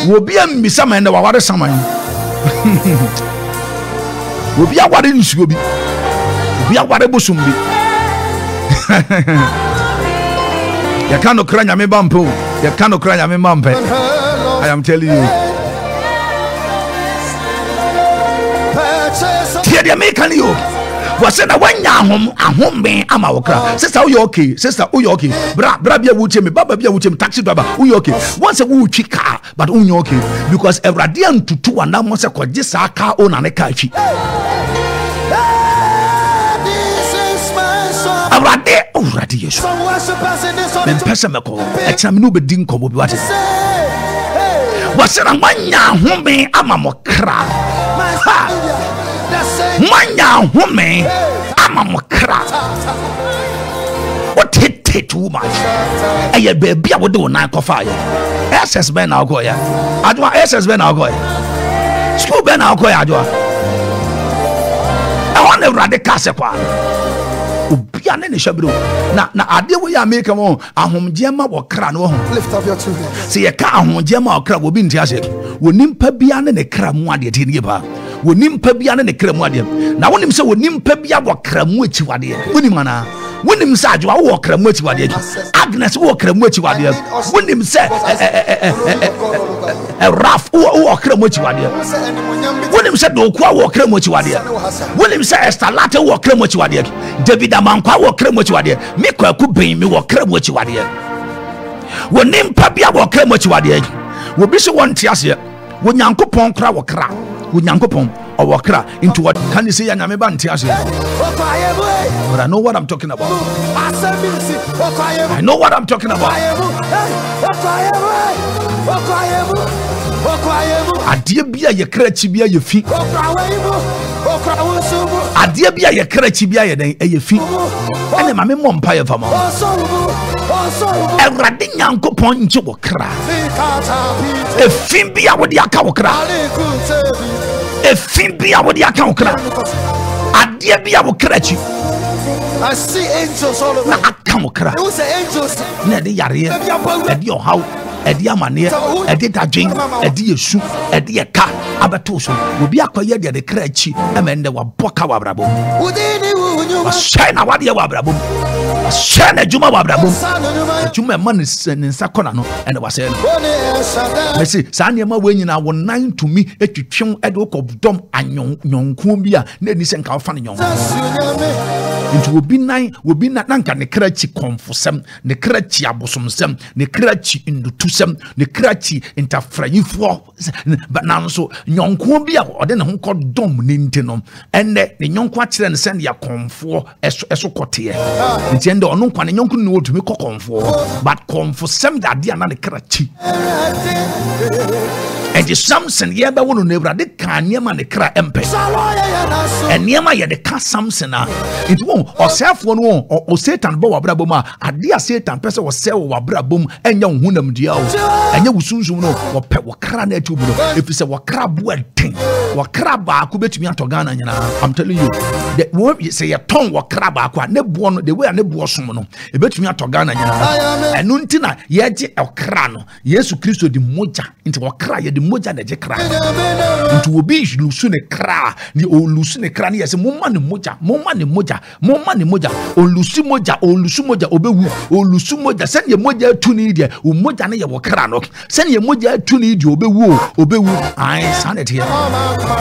will be a misama and the water saman. Will be a water in Subi. Be a water busumbi. You cannot cry a me bumpo. You cannot cry a me mumpe. I am telling you. Here the American you. Was said when ya home me am our sister, you okay? Sister, you okay? Brabia would me, Baba would him taxi driver, you okay? Once a woo chick car, but you okay? Because a radiant to 2 and now must have just a car on an ekachi. Radiation. Then Pesamaco, examine Bedinko would what is. Was it a mania home? I'm a mokra. Mania home. I'm a mokra. What hit too much? A baby, I would do 9 fire. SS Ben Algoya. I do SS Ben Algoya. School Ben Algoya. I want to radical Kasapa. Ubiane ne shabro na ade wo ya make mo ahomjema wo kra no ho. Lift up your two hands. Se ye ka ahomjema wo kra wo bi ntiase wo nimpa bia ne kra mu ade te ne ba wo nimpa bia ne kra mu ade na wonim se wo nimpa bia wo kra mu achiwade wonim ana wonim se adwa wo kra mu achiwade Agnes wo kra mu achiwade wonim se Raf wo kra mu achiwade wonim se dokwa wo kra mu achiwade wonim se Estalate wo kra mu achiwade David amankwa wo kra mu achiwade me kwaku ben me wo kra mu achiwade wonim pa bia wo kra mu achiwade wo bi se won tiase wo nyankopon kra wo kra wo nyankopon or wakra into what can you say and I'm but I know what I'm talking about. I know what I'm talking about. Adia bia ye krachi bia ye fi. Adia bia ye krachi bia ye den ye fi. Ene ma me mompa ye fama. Ewrade nyankopon nche wakra. E fi bia wo de aka wakra. If be our account, I be our cratchy. I see angels all over. I come crack. Who's the angels? Neddy Yaria, at your house, at your money, at the jing, at the shoe, at the car, Abatoso will be acquired the cratchy, and then there were Boka Wabrabo. Shine a wadia Wabrabo. Shine a Juma Wabrabo. Juma money sending Sakonano, and I was saying, I say, Sanyama when you are 9 to me, at you chung at work of Dom and young Cumbia, Neddy San Calfani. It will be 9, will be not Nanka, the cratchy come for some, the cratchy abosom sem, the cratchy into two sem, the cratchy into fray for, but now so young Cumbia or then who called Dom Nintenum, and the young quatcher and send your comfort as a cotier. It's end or no one young know to make a comfort, but come for some that dear not the cratchy. And the Samson yeba wonu nebra de kan niema ne kra empe and niema ye de ka Samson a it won or self one or Satan bo wabrabom a ade a Satan pese wo sel wabrabom enya hunam dia o enya wusunsun no wo pe wo kra na atubu no if say wo kra bo enten wo kra ba ko betumi atogana nyina. I'm telling you the wo say ye ton wo kra ba ko ne bo no the way ne bo som no e betumi atogana nyina enu ntina ye je o kra no Yesu Kristo di moja nti wo kra ye moja na je kra nti obi lusu ne kra ni o lusu ne kra ni yese momma ne moja o lusu moja obewu o lusu moja sen ye moja atu ni de o moja ne ye wo kra no sen ye moja atu ni de obewu ai sanity